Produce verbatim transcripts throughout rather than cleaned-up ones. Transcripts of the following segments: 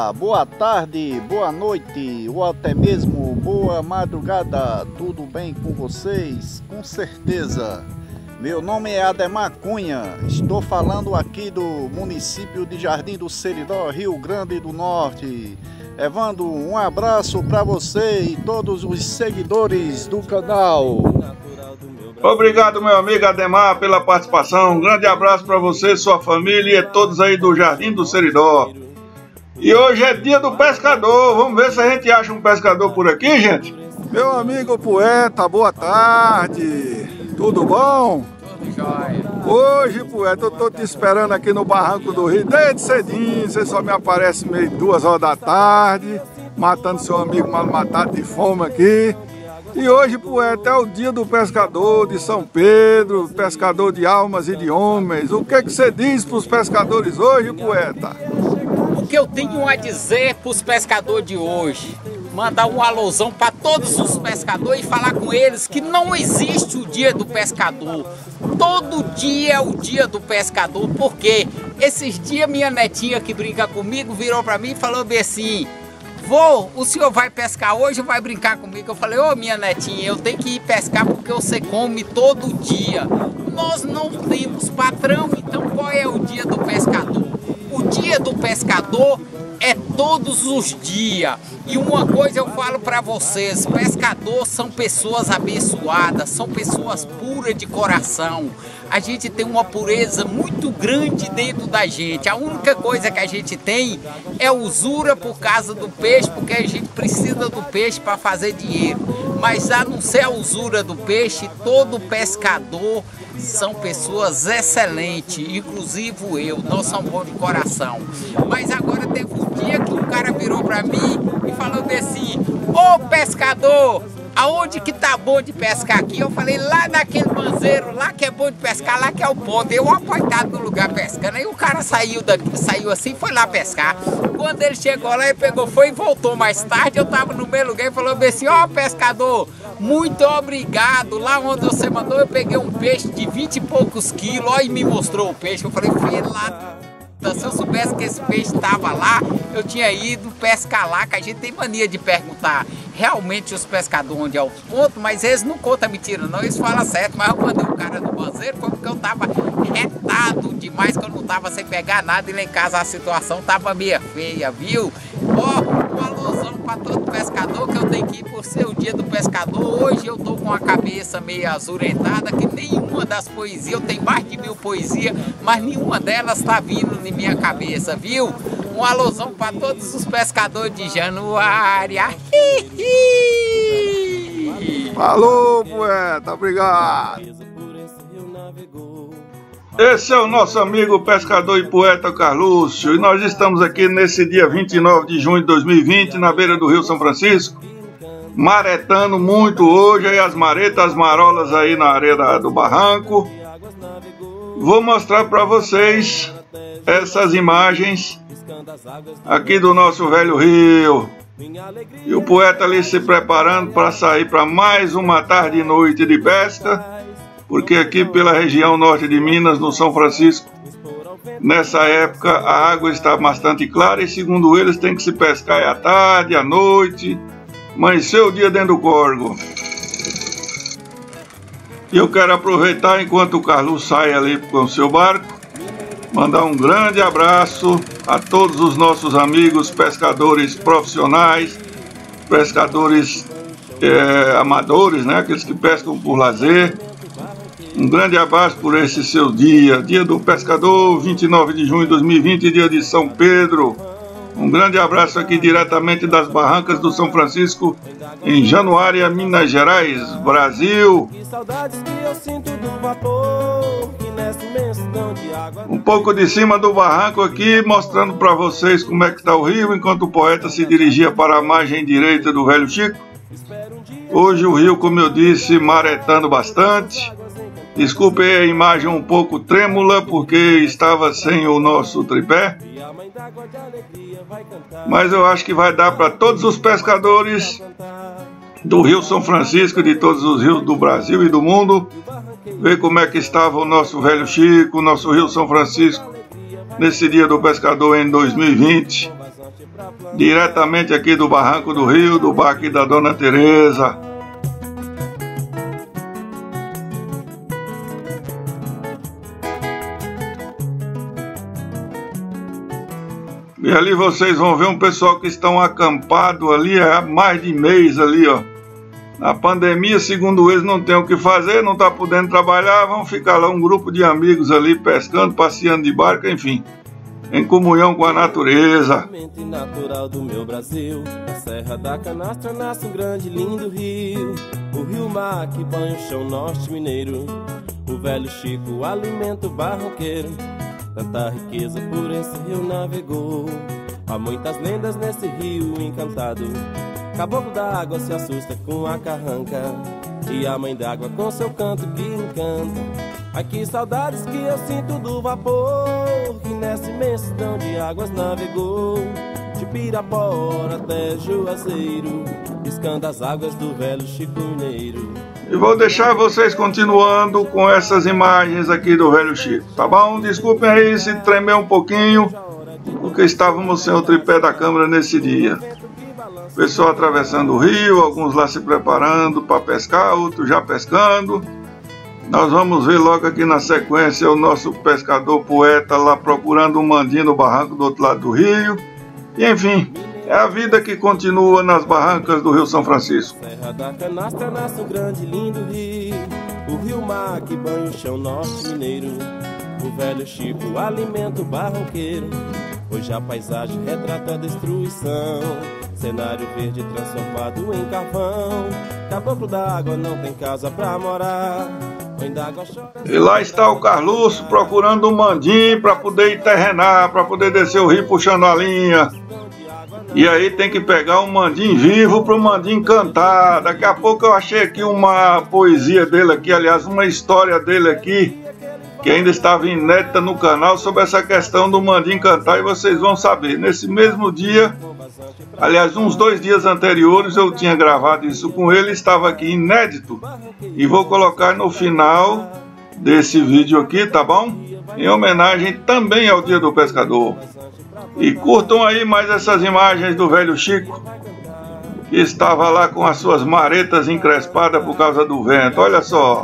dia, boa tarde, boa noite ou até mesmo boa madrugada. Tudo bem com vocês? Com certeza. Meu nome é Ademar Cunha, estou falando aqui do município de Jardim do Seridó, Rio Grande do Norte. Levando um abraço para você e todos os seguidores do canal. Obrigado, meu amigo Ademar, pela participação. Um grande abraço para você, sua família e todos aí do Jardim do Seridó. E hoje é dia do pescador. Vamos ver se a gente acha um pescador por aqui, gente. Meu amigo poeta, boa tarde. Tudo bom? Tudo jóia. Hoje, poeta, eu tô te esperando aqui no Barranco do Rio desde cedinho. Você só me aparece meio duas horas da tarde, matando seu amigo mal matado de fome aqui. E hoje, poeta, é o dia do pescador de São Pedro, pescador de almas e de homens. O que é que você diz para os pescadores hoje, poeta? O que eu tenho a dizer para os pescadores de hoje? Mandar um alusão para todos os pescadores e falar com eles que não existe o dia do pescador. Todo dia é o dia do pescador, porque esses dias minha netinha que brinca comigo virou para mim e falou bem assim: vô, o senhor vai pescar hoje ou vai brincar comigo? Eu falei: ô minha netinha, eu tenho que ir pescar porque você come todo dia. Nós não temos patrão, então qual é o dia do pescador? O dia do pescador é todos os dias. E uma coisa eu falo para vocês: pescadores são pessoas abençoadas, são pessoas puras de coração. A gente tem uma pureza muito grande dentro da gente. A única coisa que a gente tem é usura por causa do peixe, porque a gente precisa do peixe para fazer dinheiro. Mas a não ser a usura do peixe, todo pescador são pessoas excelentes, inclusive eu, nós somos bons de coração. Mas agora teve um dia que um cara virou para mim e falou assim: ô pescador, aonde que tá bom de pescar aqui? Eu falei: lá naquele banzeiro, lá que é bom de pescar, lá que é o ponto. Eu apoiado no lugar pescando. Aí o cara saiu, daqui, saiu assim, foi lá pescar. Quando ele chegou lá, ele pegou, foi e voltou mais tarde. Eu tava no meu lugar e falou assim: ó pescador, muito obrigado. Lá onde você mandou, eu peguei um peixe de vinte e poucos quilos. Ó, e me mostrou o peixe. Eu falei: fui lá. Se eu soubesse que esse peixe estava lá, eu tinha ido pescar lá, que a gente tem mania de perguntar realmente os pescadores onde é o ponto, mas eles não contam mentira não, eles falam certo. Mas eu mandei o cara do banzeiro foi porque eu tava retado demais, que eu não tava sem pegar nada, e lá em casa a situação tava meio feia, viu? Ó, uma alusão para todo pescador que eu tenho que ir por ser o dia do pescador. Hoje eu tô com a cabeça meio azurentada, que nenhuma das poesias, eu tenho mais de mil poesias, mas nenhuma delas tá vindo na minha cabeça, viu? Uma alusão para todos os pescadores de Januário. Falou, poeta, obrigado. Esse é o nosso amigo pescador e poeta Carlúcio, e nós estamos aqui nesse dia vinte e nove de junho de dois mil e vinte, na beira do Rio São Francisco, maretando muito hoje, aí as maretas, as marolas aí na areia da, do barranco. Vou mostrar para vocês essas imagens aqui do nosso velho rio. E o poeta ali se preparando para sair para mais uma tarde e noite de pesca, porque aqui pela região norte de Minas, no São Francisco, nessa época a água está bastante clara e, segundo eles, tem que se pescar à tarde, à noite, amanhecer o dia dentro do córrego. E eu quero aproveitar enquanto o Carlos sai ali com o seu barco, mandar um grande abraço a todos os nossos amigos pescadores profissionais, pescadores é, amadores, né? Aqueles que pescam por lazer. Um grande abraço por esse seu dia, dia do pescador, vinte e nove de junho de dois mil e vinte, dia de São Pedro. Um grande abraço aqui diretamente das barrancas do São Francisco, em Januária, Minas Gerais, Brasil. Um pouco de cima do barranco aqui, mostrando para vocês como é que está o rio, enquanto o poeta se dirigia para a margem direita do Velho Chico. Hoje o rio, como eu disse, maretando bastante. Desculpe a imagem um pouco trêmula, porque estava sem o nosso tripé. Mas eu acho que vai dar para todos os pescadores do Rio São Francisco, de todos os rios do Brasil e do mundo, ver como é que estava o nosso Velho Chico, o nosso Rio São Francisco, nesse dia do pescador em dois mil e vinte. diretamente aqui do Barranco do Rio, do bar aqui da Dona Tereza. E ali vocês vão ver um pessoal que estão acampado ali há mais de mês ali, ó. Na pandemia, segundo eles, não tem o que fazer, não tá podendo trabalhar, vão ficar lá um grupo de amigos ali pescando, passeando de barca, enfim, em comunhão com a natureza. Natural do meu Brasil, na Serra da Canastra nasce um grande lindo rio, o rio mar que banha o chão norte mineiro, o velho Chico alimenta o barranqueiro, tanta riqueza por esse rio navegou, há muitas lendas nesse rio encantado. Caboclo da água se assusta com a carranca, e a mãe d'água com seu canto que encanta. Ai que saudades que eu sinto do vapor, que nessa imensidão de águas navegou, de Pirapora até Juazeiro, piscando as águas do velho Chico Mineiro. E vou deixar vocês continuando com essas imagens aqui do velho Chico, tá bom? Desculpem aí se tremer um pouquinho, porque estávamos sem o tripé da câmera nesse dia. Pessoal atravessando o rio, alguns lá se preparando para pescar, outros já pescando. Nós vamos ver logo aqui na sequência o nosso pescador poeta lá procurando um mandim no barranco do outro lado do rio. E enfim, é a vida que continua nas barrancas do Rio São Francisco. Serra da Canastra nasce um grande lindo rio, o rio mar que banha o chão norte mineiro, o velho Chico alimenta o barranqueiro, hoje a paisagem retrata a destruição, cenário verde transformado em carvão, caboclo da água não tem casa pra morar. E lá está o Carluxo procurando um mandim para poder enterrenar, para poder descer o rio puxando a linha. E aí tem que pegar um mandim vivo para o mandim cantar. Daqui a pouco eu achei aqui uma poesia dele aqui, aliás, uma história dele aqui, que ainda estava inédita no canal sobre essa questão do mandim cantar, e vocês vão saber. Nesse mesmo dia, aliás, uns dois dias anteriores, eu tinha gravado isso com ele, estava aqui inédito, e vou colocar no final desse vídeo aqui, tá bom? Em homenagem também ao Dia do Pescador. E curtam aí mais essas imagens do velho Chico, que estava lá com as suas maretas encrespadas por causa do vento. Olha só.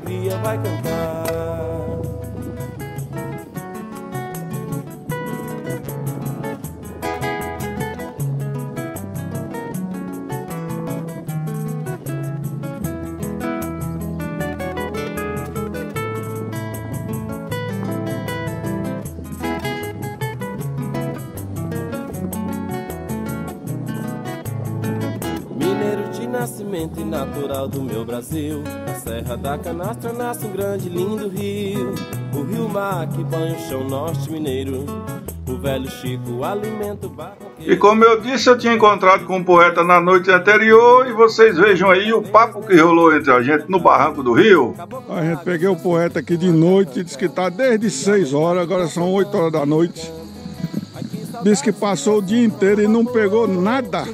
Nascimento natural do meu Brasil, na Serra da Canastra nasce um grande lindo rio, o rio mar que banha o chão norte mineiro, o velho Chico alimenta o barranqueiro. E como eu disse, eu tinha encontrado com um poeta na noite anterior, e vocês vejam aí o papo que rolou entre a gente no Barranco do Rio. A gente peguei o poeta aqui de noite, disse que está desde seis horas, agora são oito horas da noite. Disse que passou o dia inteiro e não pegou nada.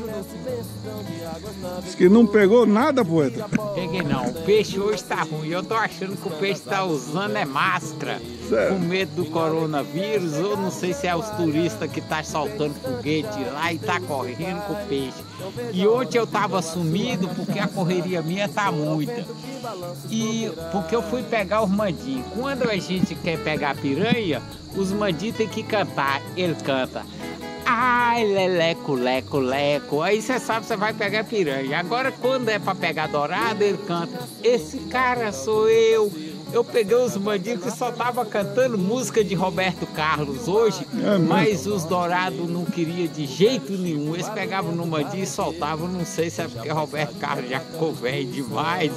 Diz que não pegou nada, poeta. Peguei não, o peixe hoje tá ruim. Eu tô achando que o peixe tá usando é máscara, Sério? Com medo do coronavírus, ou não sei se é os turistas que tá soltando foguete lá e tá correndo com o peixe. E ontem eu tava sumido porque a correria minha tá muita. E porque eu fui pegar os mandinhos. Quando a gente quer pegar piranha, os mandinhos tem que cantar. Ele canta: ai, leleco, leco, leco. Aí você sabe, você vai pegar piranha. Agora, quando é pra pegar dourado, ele canta: esse cara sou eu. Eu peguei os mandinhos que só tava cantando música de Roberto Carlos hoje, é, mas os dourados não queriam de jeito nenhum. Eles pegavam no mandinho e soltavam. Não sei se é porque Roberto Carlos já ficou velho demais.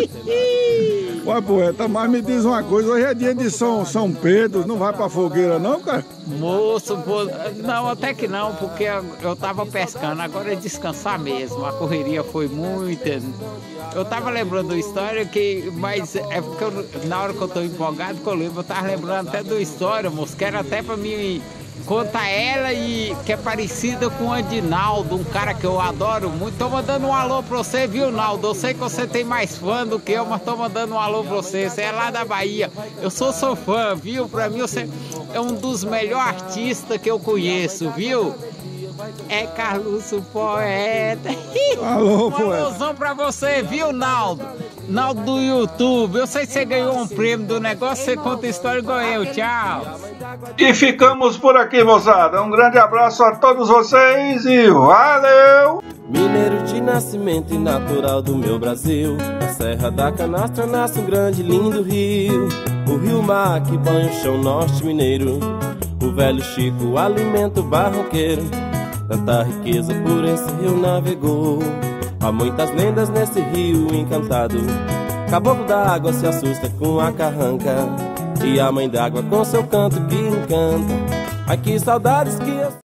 Ué, poeta, mas me diz uma coisa, hoje é dia de São, São Pedro, não vai pra fogueira não, cara? Moço, não, até que não, porque eu tava pescando, agora é descansar mesmo, a correria foi muita. Eu tava lembrando uma história que, mas é porque eu, na hora que eu tô empolgado que eu lembro, eu tava lembrando até de uma história, moço, que era até pra mim contar ela, e que é parecida com a de Naldo, um cara que eu adoro muito. Tô mandando um alô pra você, viu, Naldo? Eu sei que você tem mais fã do que eu, mas tô mandando um alô pra você. Você é lá da Bahia. Eu sou seu fã, viu? Pra mim você é um dos melhores artistas que eu conheço, viu? É Carlos o poeta. Alô, Um poeta. alôzão pra você, viu, Naldo? Naldo do YouTube. Eu sei que você ganhou um prêmio do negócio, você conta história igual eu. Tchau. E ficamos por aqui, moçada. Um grande abraço a todos vocês e valeu! Mineiro de nascimento e natural do meu Brasil, na Serra da Canastra nasce um grande lindo rio. O rio Mar que banha o chão norte mineiro, o velho Chico, o alimento barroqueiro. Tanta riqueza por esse rio navegou, há muitas lendas nesse rio encantado. Caboclo da água se assusta com a carranca, e a mãe d'água com seu canto que encanta. Ai que saudades que eu...